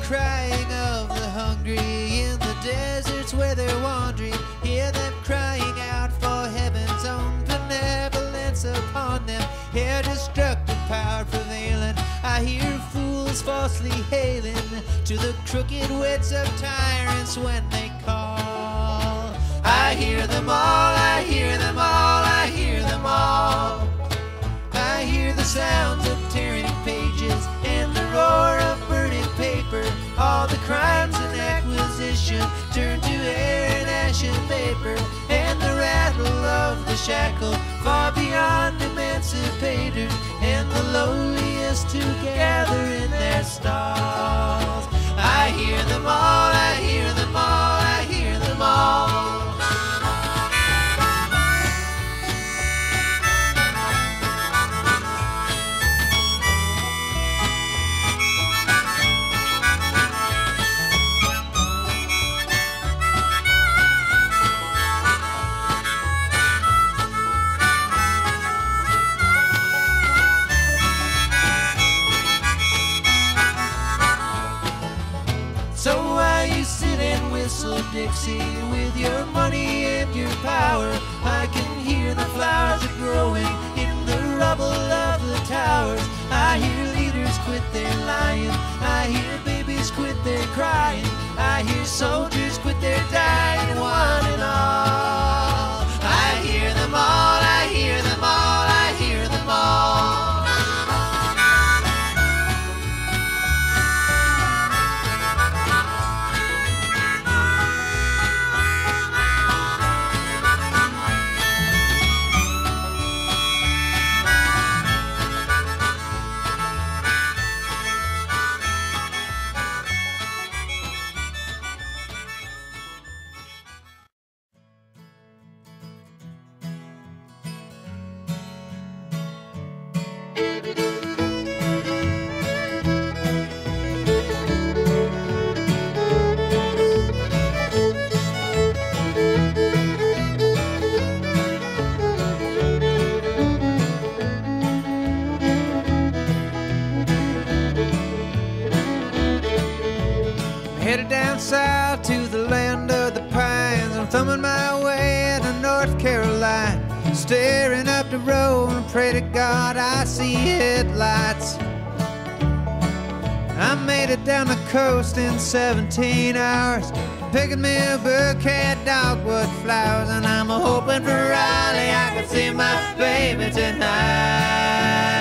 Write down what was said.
crying of the hungry in the deserts where they're wandering. Hear them crying out for heaven's own benevolence upon them. Hear destructive power prevailing. I hear fools falsely hailing to the crooked wits of tyrants when they call. I hear them all, I hear them all, I hear them all. I hear the sounds of tearing pages and the roar of burning paper. All the crimes and acquisition turn to air and ashen vapor, and the rattle of the shackle far beyond emancipators, and the lowliest to gather in their stalls. I hear them all, I hear them all, I hear them all. So while you sit and whistle Dixie with your money and your power, I can hear the flowers are growing in the rubble of the towers. I hear leaders quit their lying, I hear babies quit their crying, I hear soldiers quit their dying, one and all. I hear them all, I hear them all, I hear them all. Headed down south to the land of the pines. I'm thumbing my way to North Carolina, staring up the road and pray to God I see headlights. I made it down the coast in 17 hours, picking me a bouquet of dogwood flowers, and I'm hoping for Raleigh I can see my baby tonight.